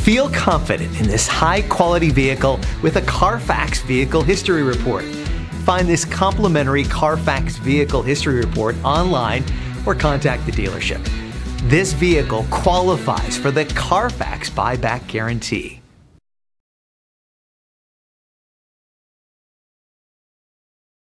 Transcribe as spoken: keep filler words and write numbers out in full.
Feel confident in this high-quality vehicle with a Carfax Vehicle History Report. Find this complimentary Carfax Vehicle History Report online or contact the dealership. This vehicle qualifies for the Carfax Buyback Guarantee.